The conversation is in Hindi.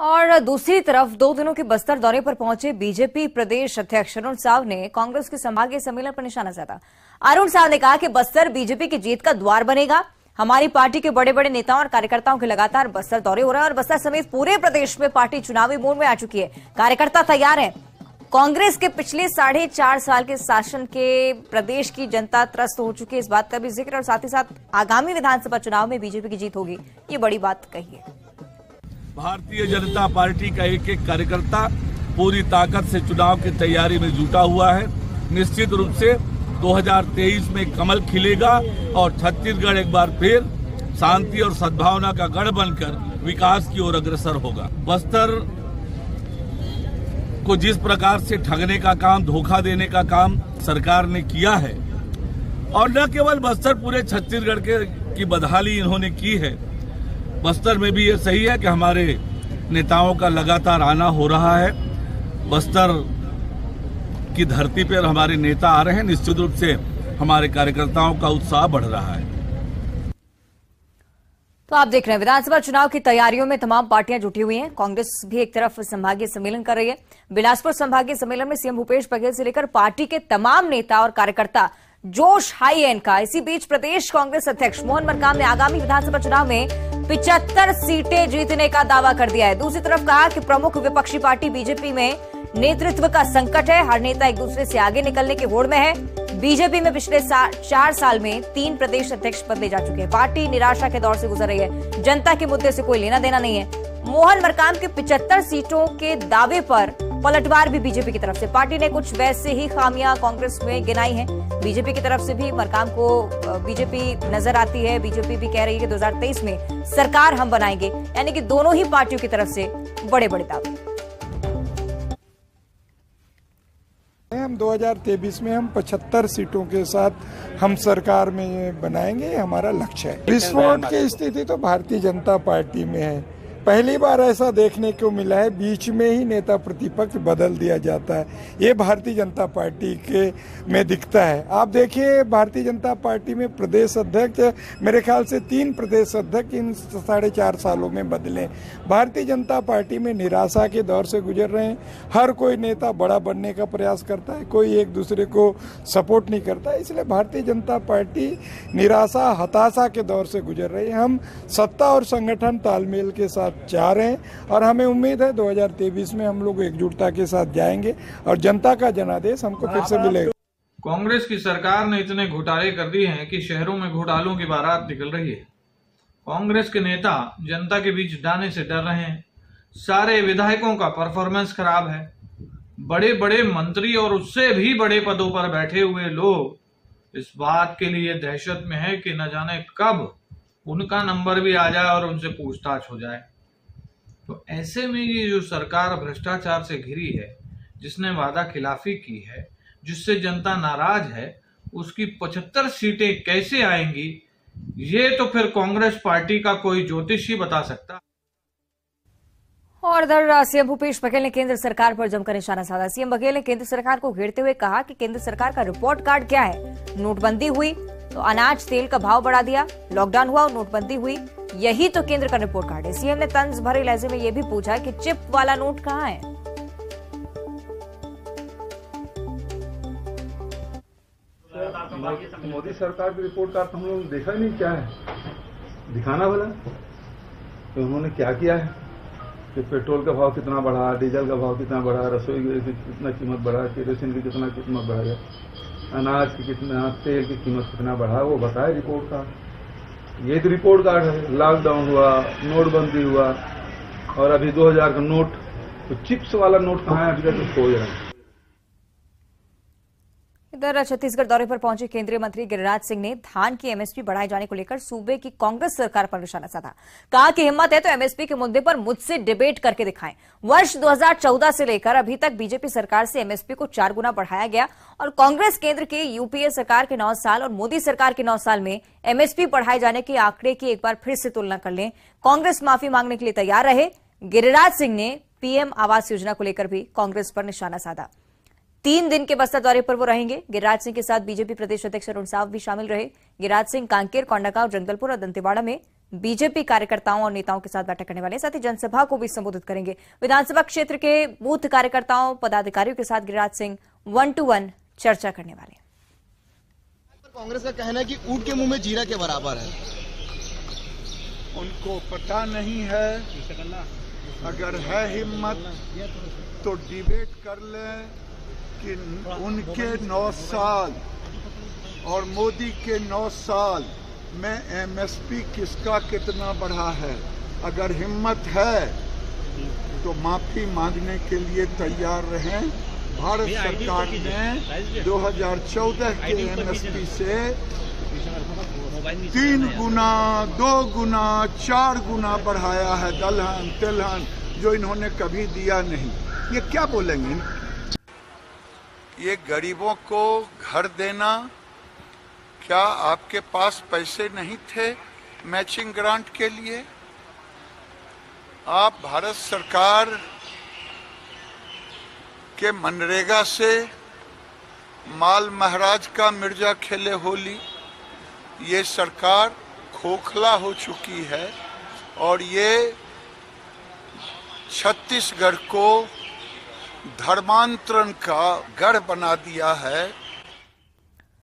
और दूसरी तरफ 2 दिनों के बस्तर दौरे पर पहुंचे बीजेपी प्रदेश अध्यक्ष अरुण साव ने कांग्रेस के संभागीय सम्मेलन पर निशाना साधा। अरुण साव ने कहा कि बस्तर बीजेपी की जीत का द्वार बनेगा। हमारी पार्टी के बड़े बड़े नेताओं और कार्यकर्ताओं के लगातार बस्तर दौरे हो रहे हैं और बस्तर समेत पूरे प्रदेश में पार्टी चुनावी मोड में आ चुकी है। कार्यकर्ता तैयार हैं। कांग्रेस के पिछले 4.5 साल के शासन के प्रदेश की जनता त्रस्त हो चुकी है, इस बात का भी जिक्र, और साथ ही साथ आगामी विधानसभा चुनाव में बीजेपी की जीत होगी, ये बड़ी बात कही है। भारतीय जनता पार्टी का एक एक कार्यकर्ता पूरी ताकत से चुनाव की तैयारी में जुटा हुआ है। निश्चित रूप से 2023 में कमल खिलेगा और छत्तीसगढ़ एक बार फिर शांति और सद्भावना का गढ़ बनकर विकास की ओर अग्रसर होगा। बस्तर को जिस प्रकार से ठगने का काम, धोखा देने का काम सरकार ने किया है, और न केवल बस्तर, पूरे छत्तीसगढ़ की बदहाली इन्होंने की है। बस्तर में भी ये सही है कि हमारे नेताओं का लगातार आना हो रहा है। बस्तर की धरती पर हमारे नेता आ रहे हैं। निश्चित रूप से हमारे कार्यकर्ताओं का उत्साह बढ़ रहा है। तो आप देख रहे हैं विधानसभा चुनाव की तैयारियों में तमाम पार्टियां जुटी हुई हैं। कांग्रेस भी एक तरफ संभागीय सम्मेलन कर रही है। बिलासपुर संभागीय सम्मेलन में सीएम भूपेश बघेल से लेकर पार्टी के तमाम नेता और कार्यकर्ता जोश हाई है इनका। इसी बीच प्रदेश कांग्रेस अध्यक्ष मोहन मरकाम ने आगामी विधानसभा चुनाव में 75 सीटें जीतने का दावा कर दिया है। दूसरी तरफ कहा कि प्रमुख विपक्षी पार्टी बीजेपी में नेतृत्व का संकट है। हर नेता एक दूसरे से आगे निकलने की होड़ में है। बीजेपी में पिछले 4 साल में 3 प्रदेश अध्यक्ष बदले जा चुके हैं। पार्टी निराशा के दौर से गुजर रही है। जनता के मुद्दे से कोई लेना देना नहीं है। मोहन मरकाम के 75 सीटों के दावे पर पलटवार भी बीजेपी की तरफ से। पार्टी ने कुछ वैसे ही खामियां कांग्रेस में गिनाई हैं। बीजेपी की तरफ से भी मरकाम को बीजेपी नजर आती है। बीजेपी भी कह रही है कि 2023 में सरकार हम बनाएंगे, यानी कि दोनों ही पार्टियों की तरफ से बड़े बड़े दावे। हम 2023 में हम 75 सीटों के साथ हम सरकार में बनाएंगे, हमारा लक्ष्य है। विस्फोट की स्थिति तो भारतीय जनता पार्टी में है। पहली बार ऐसा देखने को मिला है, बीच में ही नेता प्रतिपक्ष बदल दिया जाता है। ये भारतीय जनता पार्टी के में दिखता है। आप देखिए, भारतीय जनता पार्टी में प्रदेश अध्यक्ष, मेरे ख्याल से 3 प्रदेश अध्यक्ष इन 4.5 सालों में बदले। भारतीय जनता पार्टी में निराशा के दौर से गुजर रहे हैं। हर कोई नेता बड़ा बनने का प्रयास करता है, कोई एक दूसरे को सपोर्ट नहीं करता। इसलिए भारतीय जनता पार्टी निराशा, हताशा के दौर से गुजर रही है। हम सत्ता और संगठन तालमेल के साथ चाह रहे हैं और हमें उम्मीद है 2023 में हम लोग एकजुटता के साथ जाएंगे और जनता का जनादेश हमको फिर से मिलेगा। कांग्रेस की सरकार ने इतने घोटाले कर दिए हैं कि शहरों में घोटालों की बारात निकल रही है। कांग्रेस के नेता जनता के बीच जाने से डर रहे हैं। सारे विधायकों का परफॉर्मेंस खराब है। बड़े बड़े मंत्री और उससे भी बड़े पदों पर बैठे हुए लोग इस बात के लिए दहशत में है कि न जाने कब उनका नंबर भी आ जाए और उनसे पूछताछ हो जाए। तो ऐसे में ये जो सरकार भ्रष्टाचार से घिरी है, जिसने वादा खिलाफी की है, जिससे जनता नाराज है, उसकी 75 सीटें कैसे आएंगी, ये तो फिर कांग्रेस पार्टी का कोई ज्योतिष ही बता सकता। और इधर सीएम भूपेश बघेल ने केंद्र सरकार पर जमकर निशाना साधा। सीएम बघेल ने केंद्र सरकार को घेरते हुए कहा कि केंद्र सरकार का रिपोर्ट कार्ड क्या है। नोटबंदी हुई तो अनाज तेल का भाव बढ़ा दिया, लॉकडाउन हुआ और नोटबंदी हुई, यही तो केंद्र का रिपोर्ट कार्ड है। सीएम ने तंज भरे लहजे में यह भी पूछा कि चिप वाला नोट कहां है। मोदी सरकार की रिपोर्ट कार्ड तो हम लोग देखा ही नहीं, क्या है दिखाना भला। तो उन्होंने क्या किया है कि पेट्रोल का भाव कितना बढ़ा, डीजल का भाव कितना बढ़ा, रसोई की कितना कीमत बढ़ा, केरोसिन की कितना कीमत बढ़ा है, अनाज की कितना, तेल की कीमत कितना बढ़ा, वो बताए रिपोर्ट कार्ड। ये तो रिपोर्ट कार्ड है। लॉकडाउन हुआ, नोटबंदी हुआ और अभी 2000 का नोट, तो चिप्स वाला नोट कहाँ है, अभी तक तो खोज रहे हैं। इधर छत्तीसगढ़ दौरे पर पहुंचे केंद्रीय मंत्री गिरिराज सिंह ने धान की एमएसपी बढ़ाए जाने को लेकर सूबे की कांग्रेस सरकार पर निशाना साधा। कहा कि हिम्मत है तो एमएसपी के मुद्दे पर मुझसे डिबेट करके दिखाएं। वर्ष 2014 से लेकर अभी तक बीजेपी सरकार से एमएसपी को 4 गुना बढ़ाया गया और कांग्रेस केंद्र के यूपीए सरकार के 9 साल और मोदी सरकार के 9 साल में एमएसपी बढ़ाए जाने के आंकड़े की एक बार फिर से तुलना कर लें। कांग्रेस माफी मांगने के लिए तैयार रहे। गिरिराज सिंह ने पीएम आवास योजना को लेकर भी कांग्रेस पर निशाना साधा। 3 दिन के बस्तर दौरे पर वो रहेंगे। गिरिराज सिंह के साथ बीजेपी प्रदेश अध्यक्ष अरुण साव भी शामिल रहे। गिरिराज सिंह कांकेर, कोंडागांव, जगदलपुर और दंतेवाड़ा में बीजेपी कार्यकर्ताओं और नेताओं के साथ बैठक करने वाले हैं। साथ ही जनसभा को भी संबोधित करेंगे। विधानसभा क्षेत्र के बूथ कार्यकर्ताओं, पदाधिकारियों के साथ गिरिराज सिंह 1-to-1 चर्चा करने वाले हैं। कांग्रेस का कहना है कि ऊंट के मुंह में जीरा के बराबर है। उनको पता नहीं है, अगर है हिम्मत तो डिबेट कर लें कि उनके 9 साल और मोदी के 9 साल में एमएसपी किसका कितना बढ़ा है। अगर हिम्मत है तो माफी मांगने के लिए तैयार रहें। भारत सरकार ने 2014 के एमएसपी से 3 गुना, 2 गुना, 4 गुना बढ़ाया है दलहन तिलहन, जो इन्होंने कभी दिया नहीं। ये क्या बोलेंगे? ये गरीबों को घर देना, क्या आपके पास पैसे नहीं थे मैचिंग ग्रांट के लिए? आप भारत सरकार के मनरेगा से माल महाराज का मिर्जा खेले होली। ये सरकार खोखला हो चुकी है और ये छत्तीसगढ़ को धर्मांतरण का गढ़ बना दिया है।